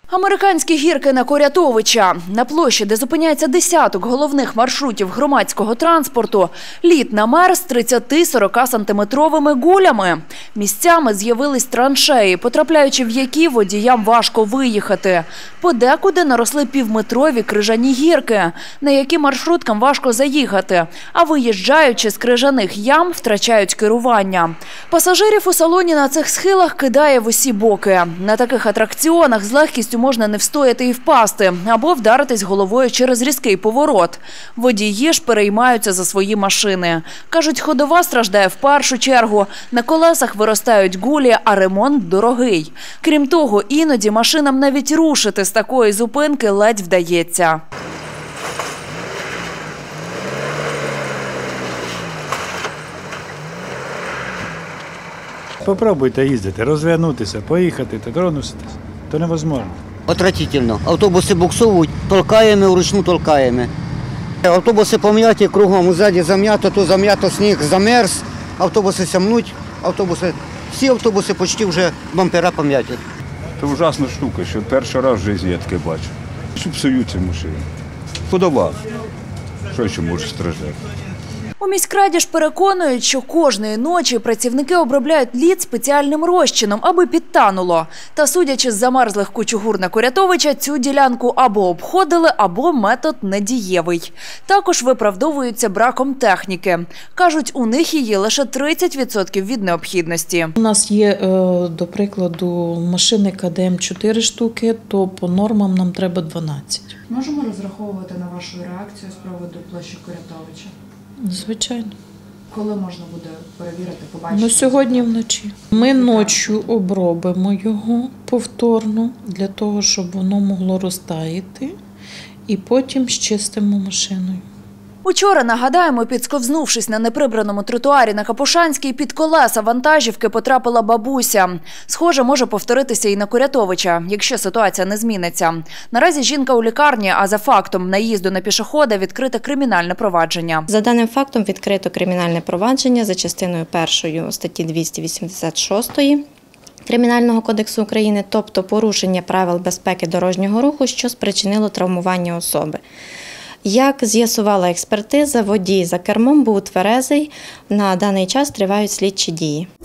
Американські гірки на Корятовича. На площі, де зупиняється десяток головних маршрутів громадського транспорту, лід намерз 30-40 сантиметровими гулями. Місцями з'явились траншеї, потрапляючи в які водіям важко виїхати. Подекуди наросли півметрові крижані гірки, на які маршруткам важко заїхати, а виїжджаючи з крижаних ям, втрачають керування. Пасажирів у салоні на цих схилах кидає в усі боки. На таких атракціонах з легкістю можна не встояти і впасти, або вдаритись головою через різкий поворот. Водії ж переймаються за свої машини. Кажуть, ходова страждає в першу чергу. На колесах виростають гулі, а ремонт дорогий. Крім того, іноді машинам навіть рушити з такої зупинки ледь вдається. Попробуйте їздити, розвернутися, поїхати, тронутися. То невозможно. Отвратительно. Автобуси буксують, толкаємо, вручну толкаємо. Автобуси пом'яті кругом, ззаді зам'ято, то зам'ято, сніг замерз, автобуси сямнуть, всі автобуси почти вже бампера пом'яті. Це ужасна штука, що перший раз в житті я таке бачу. Що псуються машини. Ходова. Що ще може страждати? У міськраді ж переконують, що кожної ночі працівники обробляють лід спеціальним розчином, аби підтануло. Та судячи з замерзлих кучугур на Корятовича, цю ділянку або обходили, або метод недієвий. Також виправдовуються браком техніки. Кажуть, у них її лише 30% від необхідності. У нас є, до прикладу, машини КДМ 4 штуки, то по нормам нам треба 12. Можемо розраховувати на вашу реакцію з приводу площі Корятовича? Звичайно. Коли можна буде перевірити, побачити? Сьогодні вночі. Ми ночі обробимо його повторно, для того, щоб воно могло розтаяти, і потім щистимо машиною. Учора, нагадаємо, підсковзнувшись на неприбраному тротуарі на Капушанській, під колеса вантажівки потрапила бабуся. Схоже, може повторитися і на Корятовича, якщо ситуація не зміниться. Наразі жінка у лікарні, а за фактом наїзду на пішохода відкрите кримінальне провадження. За даним фактом відкрито кримінальне провадження за частиною 1 статті 286 Кримінального кодексу України, тобто порушення правил безпеки дорожнього руху, що спричинило травмування особи. Як з'ясувала експертиза, водій за кермом був тверезий, на даний час тривають слідчі дії.